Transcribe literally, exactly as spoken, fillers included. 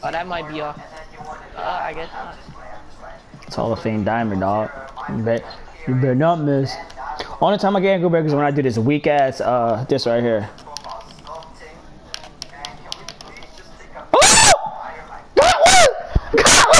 Oh, that might be a. Uh, I guess not. It's Hall of Fame diamond, dog. You bet. You better not miss. Only time I get angry is when I do this weak ass, uh, this right here. Oh! Got one! Got